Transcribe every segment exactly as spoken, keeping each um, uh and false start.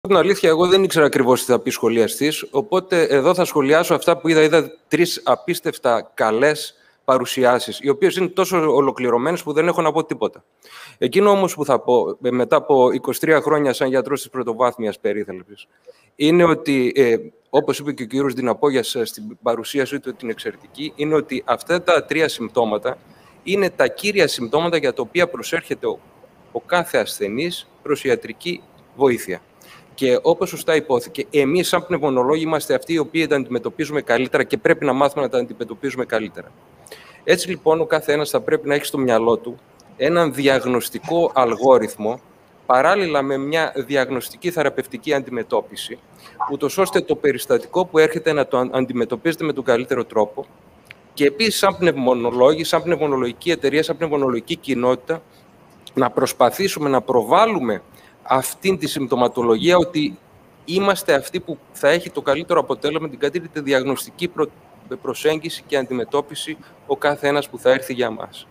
Την αλήθεια, εγώ δεν ήξερα ακριβώς τι θα πει σχολιαστής, οπότε εδώ θα σχολιάσω αυτά που είδα. Είδα τρεις απίστευτα καλές παρουσιάσεις, οι οποίες είναι τόσο ολοκληρωμένες που δεν έχω να πω τίποτα. Εκείνο όμως που θα πω, μετά από είκοσι τρία χρόνια σαν γιατρός της πρωτοβάθμιας περίθαλψης, είναι ότι, ε, όπως είπε και ο κύριος Διναπόγιας στην παρουσίασή του την εξαιρετική, είναι ότι αυτά τα τρία συμπτώματα είναι τα κύρια συμπτώματα για τα οποία προσέρχεται ο, ο κάθε ασθενής προς ιατρική βοήθεια. Και όπως σωστά υπόθηκε, εμείς σαν πνευμονολόγοι είμαστε αυτοί οι οποίοι τα αντιμετωπίζουμε καλύτερα και πρέπει να μάθουμε να τα αντιμετωπίζουμε καλύτερα. Έτσι λοιπόν ο κάθε ένας θα πρέπει να έχει στο μυαλό του έναν διαγνωστικό αλγόριθμο παράλληλα με μια διαγνωστική θεραπευτική αντιμετώπιση, ούτως ώστε το περιστατικό που έρχεται να το αντιμετωπίζετε με τον καλύτερο τρόπο και επίσης σαν πνευμονολόγοι, σαν πνευμονολογική εταιρεία, σαν πνευμονολογική κοινότητα να προσπαθήσουμε να προβάλλουμε αυτήν τη συμπτωματολογία ότι είμαστε αυτοί που θα έχει το καλύτερο αποτέλεσμα, την καλύτερη διαγνωστική προ... προσέγγιση και αντιμετώπιση ο κάθε ένας που θα έρθει για μας.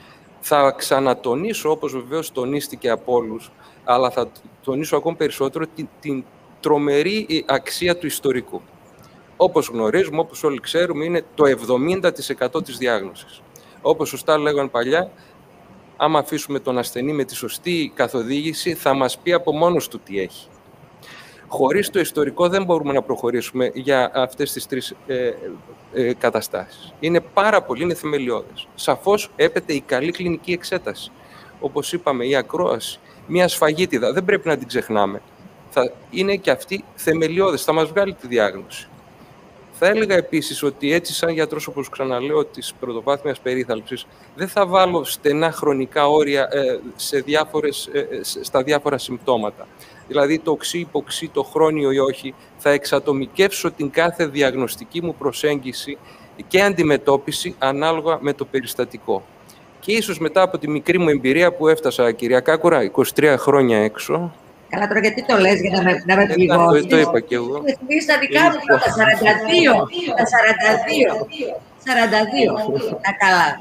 Θα ξανατονίσω, όπως βεβαίως τονίστηκε από όλους, αλλά θα τονίσω ακόμη περισσότερο την, την τρομερή αξία του ιστορικού. Όπως γνωρίζουμε, όπως όλοι ξέρουμε, είναι το εβδομήντα τοις εκατό της διάγνωσης. Όπως σωστά λέγανε παλιά, άμα αφήσουμε τον ασθενή με τη σωστή καθοδήγηση, θα μας πει από μόνος του τι έχει. Χωρίς το ιστορικό δεν μπορούμε να προχωρήσουμε για αυτές τις τρεις ε, ε, καταστάσεις. Είναι πάρα πολύ, είναι θεμελιώδες. Σαφώς έπεται η καλή κλινική εξέταση. Όπως είπαμε, η ακρόαση, μια σφαγίτιδα, δεν πρέπει να την ξεχνάμε. Θα είναι και αυτή θεμελιώδες, θα μας βγάλει τη διάγνωση. Θα έλεγα επίσης ότι έτσι, σαν γιατρός, όπως ξαναλέω, της πρωτοβάθμιας περίθαλψης, δεν θα βάλω στενά χρονικά όρια ε, σε διάφορες, ε, στα διάφορα συμπτώματα. Δηλαδή, το οξύ, υποξύ, το χρόνιο ή όχι, θα εξατομικεύσω την κάθε διαγνωστική μου προσέγγιση και αντιμετώπιση ανάλογα με το περιστατικό. Και ίσως μετά από τη μικρή μου εμπειρία που έφτασα, κυρία Κάκουρα, είκοσι τρία χρόνια έξω. Καλά, τώρα γιατί το λες, για να με, να με πληγώσεις. Το, το είπα και εγώ. Θυμίζεις τα δικά μου, τα σαράντα δύο, τα σαράντα δύο, σαράντα δύο, τα καλά.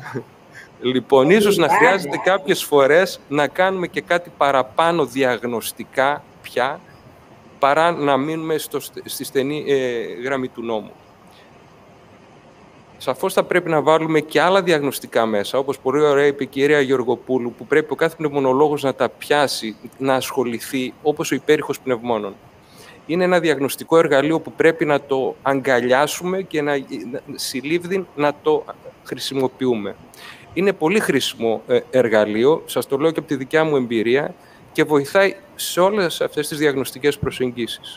Λοιπόν, ίσως να χρειάζεται κάποιες φορές να κάνουμε και κάτι παραπάνω διαγνωστικά πια, παρά να μείνουμε στο, στη στενή ε, γραμμή του νόμου. Σαφώς θα πρέπει να βάλουμε και άλλα διαγνωστικά μέσα, όπως πολύ ωραία είπε η κυρία Γεωργοπούλου, που πρέπει ο κάθε πνευμονολόγος να τα πιάσει, να ασχοληθεί, όπως ο υπέρηχος πνευμόνων. Είναι ένα διαγνωστικό εργαλείο που πρέπει να το αγκαλιάσουμε και να, να συλλήβδιν να το χρησιμοποιούμε. Είναι πολύ χρήσιμο εργαλείο, σας το λέω και από τη δικιά μου εμπειρία, και βοηθάει σε όλες αυτές τις διαγνωστικές προσεγγίσεις.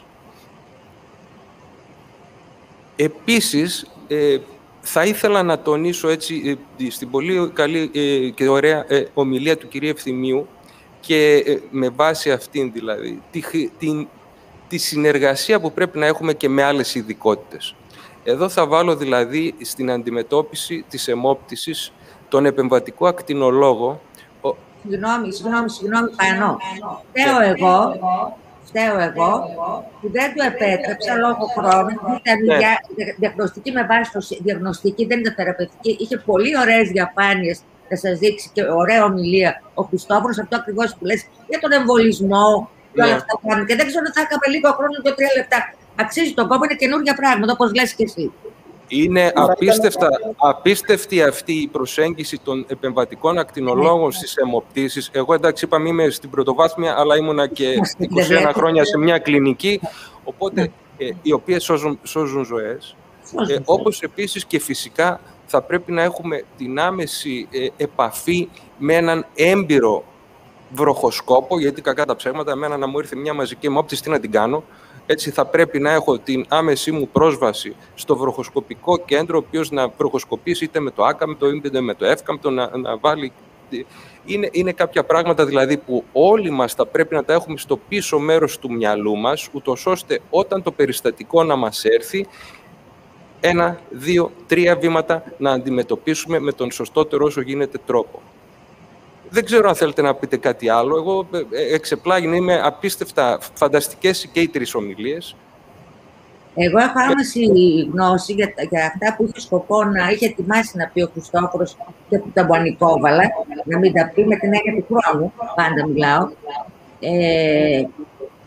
Επίσης, ε, θα ήθελα να τονίσω έτσι στην πολύ καλή και ωραία ομιλία του κυρίου Ευθυμίου και με βάση αυτήν δηλαδή τη, τη, τη συνεργασία που πρέπει να έχουμε και με άλλες ειδικότητες. Εδώ θα βάλω δηλαδή στην αντιμετώπιση της αιμόπτυσης τον επεμβατικό ακτινολόγο. Συγγνώμη, συγγνώμη, συγγνώμη, Πανώ. Φταίω εγώ, φταίω εγώ που δεν του επέτρεψα λόγω χρόνου. Ήταν ναι. δια, διαγνωστική με βάση το διαγνωστική, δεν ήταν θεραπευτική. Είχε πολύ ωραίες διαφάνειες να σας δείξει και ωραία ομιλία ο Χριστόφορος, αυτό ακριβώς που λες για τον εμβολισμό και όλα αυτά που κάνουν. Και δεν ξέρω αν θα είχαμε λίγο χρόνο, δύο τρία λεπτά. Αξίζει τον κόπο, είναι καινούργια πράγματα, όπως λες και εσύ. Είναι απίστευτα, απίστευτη αυτή η προσέγγιση των επεμβατικών ακτινολόγων στις αιμοπτήσεις. Εγώ, εντάξει, είπαμε είμαι στην πρωτοβάθμια, αλλά ήμουνα και είκοσι ένα χρόνια σε μια κλινική, οπότε, ε, οι οποίες σώζουν, σώζουν ζωές. Ε, όπως επίσης και φυσικά θα πρέπει να έχουμε την άμεση ε, επαφή με έναν έμπειρο βροχοσκόπο, γιατί κακά τα ψέματα, εμένα να μου ήρθε μια μαζική αιμόπτηση, τι να την κάνω. Έτσι θα πρέπει να έχω την άμεσή μου πρόσβαση στο βροχοσκοπικό κέντρο, ο οποίος να βροχοσκοπήσει είτε με το άκαμπτο είτε με το εύκαμπτο, να, να βάλει... Είναι, είναι κάποια πράγματα δηλαδή που όλοι μας θα πρέπει να τα έχουμε στο πίσω μέρος του μυαλού μας, ούτως ώστε όταν το περιστατικό να μας έρθει, ένα, δύο, τρία βήματα να αντιμετωπίσουμε με τον σωστότερο όσο γίνεται τρόπο. Δεν ξέρω αν θέλετε να πείτε κάτι άλλο. Εγώ εξεπλάγει, είμαι απίστευτα φανταστικές και οι τρεις ομιλίες. Εγώ έχω άμεση γνώση για, για αυτά που είχε σκοπό να είχε ετοιμάσει να πει ο Χριστόφορος και που τα μπουανικόβαλα, να μην τα πει με την έννοια του χρόνου, πάντα μιλάω. Ε,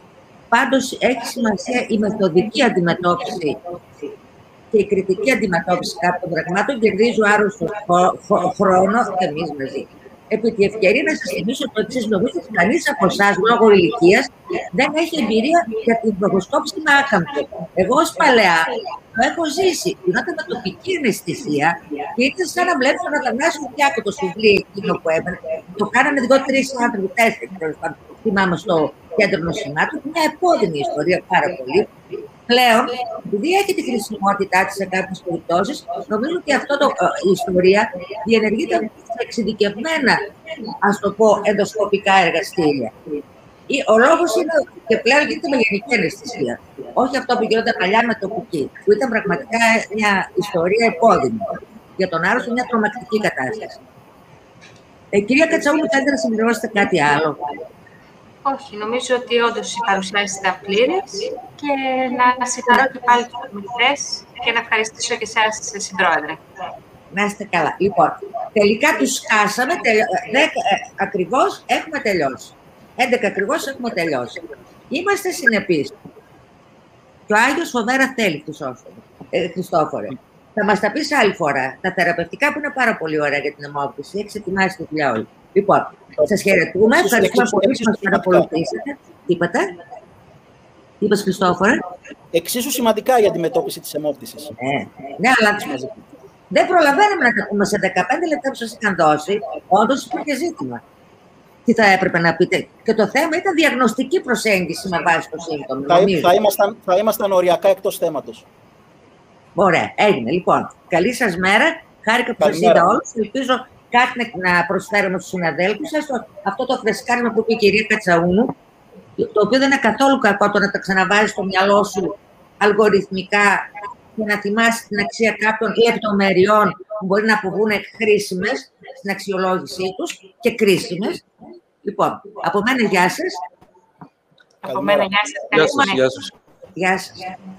Πάντως έχει σημασία η μεθοδική αντιμετώπιση και η κριτική αντιμετώπιση κάποιων πραγμάτων κερδίζει ο άρρωστος χρόνο και εμείς μαζί. Επί τη ευκαιρία να σας θυμίσω το εξής: νομίζω ότι κανείς από εσάς, λόγω ηλικίας, δεν έχει εμπειρία για την μπροχοσκόπηση με άκαμπτο. Εγώ ως παλαιά το έχω ζήσει. Γινόταν με τοπική αναισθησία και ήταν σαν να βλέπω να Θανάση Φωτιάκο το σουβλί εκείνο που έμενε. Το κάνανε δύο-τρεις άνθρωποι, τέσσερις τέλος πάντων. Θυμάμαι στο κέντρο νοσημάτων. Μια επώδυνη ιστορία πάρα πολύ. Πλέον, επειδή έχει τη χρησιμότητά της σε κάποιες περιπτώσεις, νομίζω ότι αυτό το, η ιστορία διενεργείται σε εξειδικευμένα, ας το πω, ενδοσκοπικά εργαστήρια. Ο λόγος είναι και πλέον γίνεται με γενική αναισθησία. Όχι αυτό που γινόταν παλιά με τοπική, που ήταν πραγματικά μια ιστορία επώδυνη. Για τον άρρωστο, μια τρομακτική κατάσταση. Ε, κυρία Κατσαούλου, θέλετε να συμπληρώσετε κάτι άλλο? Όχι, νομίζω ότι όντως η παρουσιάση ήταν πλήρης και να συγχαρώ και πάλι τους ομιλητές και να ευχαριστήσω και εσάς, συμπρόεδρε. Να είστε καλά. Λοιπόν, τελικά τους σκάσαμε, τελει... δέκα ακριβώς έχουμε τελειώσει. έντεκα ακριβώς έχουμε τελειώσει. Είμαστε συνεπείς. Και ο Άγιος φοβέρα θέλει, ε, Χριστόφορε. Θα μας τα πεις άλλη φορά. Τα θεραπευτικά που είναι πάρα πολύ ωραία για την αιμόπτυση. Έχεις ετοιμάσει τη δουλειά όλη. Λοιπόν, σας χαιρετούμε. Ευχαριστούμε πολύ που μας παρακολουθήσατε. Τι είπατε? Τι είπες, Χριστόφορε? Εξίσου σημαντικά για τη μετώπιση της αιμόπτυσης. Ναι, ναι, αλλά δεν προλαβαίνουμε να τα πούμε σε δεκαπέντε λεπτά που σας είχαν δώσει. Όντως υπήρχε ζήτημα. Τι θα έπρεπε να πείτε? Και το θέμα ήταν διαγνωστική προσέγγιση με βάση το σύμπτωμα. Θα, θα, ήμασταν, θα ήμασταν οριακά εκτός θέματος. Ωραία, έγινε. Λοιπόν, καλή σας μέρα. Χάρηκα που σας είδα όλους. Ελπίζω κάτι να προσφέρουμε στους συναδέλφους σας. Αυτό το φρεσκάρισμα που είπε η κυρία Κατσαούνου, το οποίο δεν είναι καθόλου κακό το να τα ξαναβάζεις στο μυαλό σου αλγοριθμικά και να θυμάσαι την αξία κάποιων λεπτομεριών που μπορεί να αποβούν χρήσιμες στην αξιολόγησή τους και κρίσιμες. Λοιπόν, από μένα γεια σας. Από μένα γεια σας. Γεια σας. Γεια σας. Γεια σας.